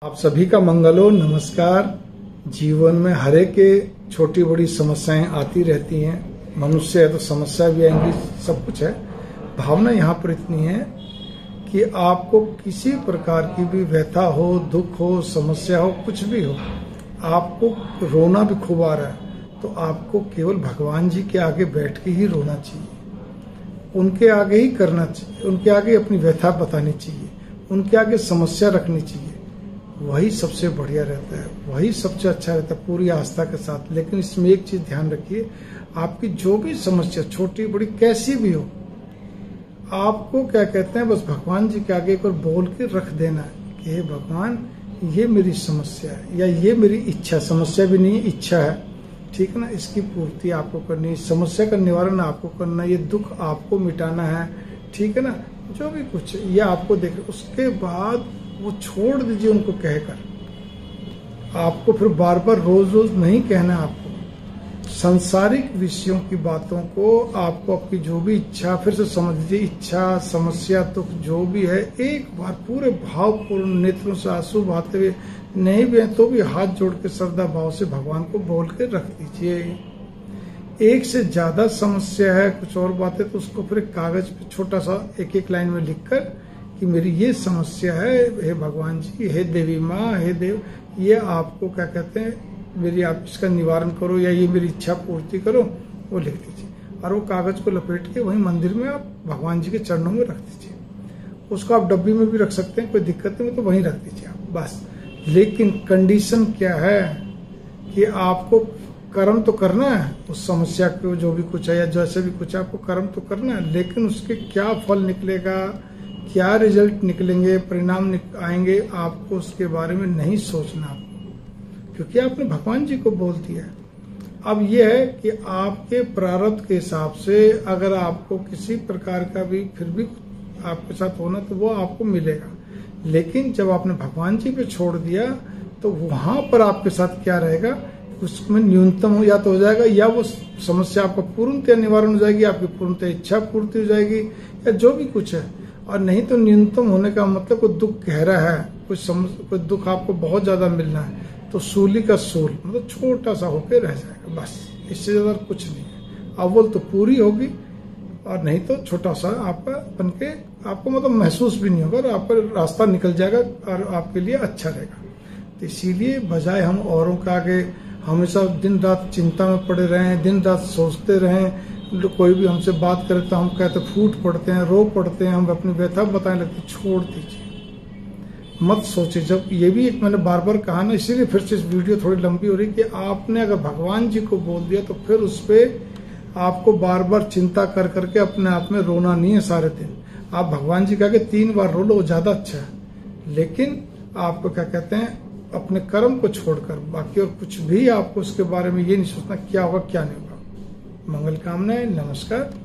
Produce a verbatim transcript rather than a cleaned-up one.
आप सभी का मंगल हो। नमस्कार। जीवन में हर एक के छोटी बड़ी समस्याएं आती रहती हैं। मनुष्य है तो समस्या भी आएंगी, सब कुछ है। भावना यहाँ पर इतनी है कि आपको किसी प्रकार की भी व्यथा हो, दुख हो, समस्या हो, कुछ भी हो, आपको रोना भी खूब आ रहा है तो आपको केवल भगवान जी के आगे बैठ के ही रोना चाहिए, उनके आगे ही करना चाहिए, उनके आगे अपनी व्यथा बतानी चाहिए, उनके आगे समस्या रखनी चाहिए। वही सबसे बढ़िया रहता है, वही सबसे अच्छा रहता है, पूरी आस्था के साथ। लेकिन इसमें एक चीज ध्यान रखिए, आपकी जो भी समस्या छोटी बड़ी कैसी भी हो, आपको क्या कहते हैं, बस भगवान जी के आगे एक बार बोल के रख देना है कि हे भगवान, ये मेरी समस्या है या ये मेरी इच्छा, समस्या भी नहीं इच्छा है, ठीक है ना, इसकी पूर्ति आपको करनी है, समस्या का निवारण आपको करना है, ये दुख आपको मिटाना है, ठीक है ना, जो भी कुछ ये आपको देख। उसके बाद वो छोड़ दीजिए उनको कहकर। आपको फिर बार बार रोज रोज नहीं कहना, आपको सांसारिक विषयों की बातों को आपको आपकी जो भी इच्छा, फिर से समझ लीजिए, इच्छा, समस्या, दुख जो भी है, एक बार पूरे भावपूर्ण नेत्रों से आंसू बहाते हुए, नहीं भी है तो भी हाथ जोड़ के श्रद्धा भाव से भगवान को बोल के रख दीजिए। एक से ज्यादा समस्या है, कुछ और बातें, तो उसको फिर कागज पे छोटा सा एक एक लाइन में लिखकर कि मेरी ये समस्या है, हे भगवान जी, हे देवी माँ, हे देव, ये आपको क्या कहते हैं, मेरी आप इसका निवारण करो या ये मेरी इच्छा पूर्ति करो, वो लिख दीजिए। और वो कागज को लपेट के वहीं मंदिर में आप भगवान जी के चरणों में रख दीजिए। उसको आप डब्बी में भी रख सकते हैं, कोई दिक्कत नहीं, तो वहीं रख दीजिए आप बस। लेकिन कंडीशन क्या है कि आपको कर्म तो करना है, उस समस्या को जो भी कुछ है या जैसे भी कुछ है, आपको कर्म तो करना है, लेकिन उसके क्या फल निकलेगा, क्या रिजल्ट निकलेंगे, परिणाम आएंगे, आपको उसके बारे में नहीं सोचना, आपको, क्योंकि आपने भगवान जी को बोल दिया है। अब यह है कि आपके प्रारब्ध के हिसाब से अगर आपको किसी प्रकार का भी फिर भी आपके साथ होना तो वो आपको मिलेगा। लेकिन जब आपने भगवान जी पे छोड़ दिया तो वहां पर आपके साथ क्या रहेगा, उसमें न्यूनतम हो या तो हो जाएगा, या वो समस्या आपका पूर्णतः निवारण हो जाएगी, आपकी पूर्णतः इच्छा पूर्ति हो जाएगी, या जो भी कुछ है। और नहीं तो न्यूनतम होने का मतलब कोई दुख गहरा है, कुछ कोई दुख आपको बहुत ज्यादा मिलना है, तो सूली का सूल मतलब छोटा सा होकर रह जाएगा, बस, इससे ज्यादा कुछ नहीं है। अव्वल तो पूरी होगी और नहीं तो छोटा सा आपका बन के आपको मतलब महसूस भी नहीं होगा और आपका रास्ता निकल जाएगा और आपके लिए अच्छा रहेगा। तो इसीलिए बजाय हम औरों के आगे हमेशा दिन रात चिंता में पड़े रहें, दिन रात सोचते रहें, कोई भी हमसे बात करे तो हम कहते फूट पड़ते हैं, रो पड़ते हैं, हम अपनी व्यथा बताने लगते, छोड़ दीजिए, मत सोचिए। जब ये भी एक मैंने बार बार कहा ना, इसीलिए फिर से इस वीडियो थोड़ी लंबी हो रही कि आपने अगर भगवान जी को बोल दिया तो फिर उस पर आपको बार बार चिंता कर करके अपने आप में रोना नहीं है सारे दिन। आप भगवान जी के आगे तीन बार रो लो, वो ज्यादा अच्छा है। लेकिन आपको क्या कहते हैं, अपने कर्म को छोड़कर बाकी और कुछ भी आपको उसके बारे में ये नहीं सोचना क्या होगा क्या नहीं होगा। मंगल कामनाएं। नमस्कार।